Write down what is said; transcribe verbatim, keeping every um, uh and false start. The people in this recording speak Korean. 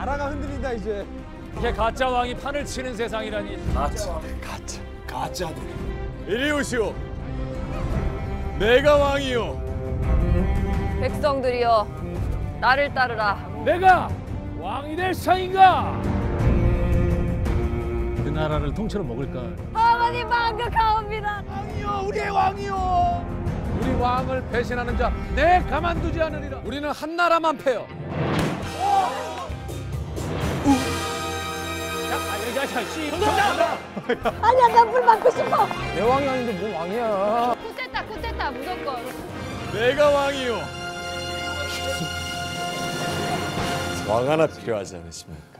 나라가 흔들린다 이제. 이게 가짜 왕이 판을 치는 세상이라니. 가짜, 가짜, 가짜들. 이리 오시오. 내가 왕이요. 백성들이여, 나를 따르라. 내가 왕이 될 상인가? 그 나라를 통째로 먹을까? 어머니 망극하옵니다. 왕이요, 우리의 왕이요. 우리 왕을 배신하는 자, 내 가만두지 않으리라. 우리는 한 나라만 패요. 아니야, 나 물 맞고 싶어. 내 왕이 아닌데 뭐 왕이야. 쿠데타, 쿠데타 무조건. 내가 왕이요. 왕 하나 필요하지 않으십니까?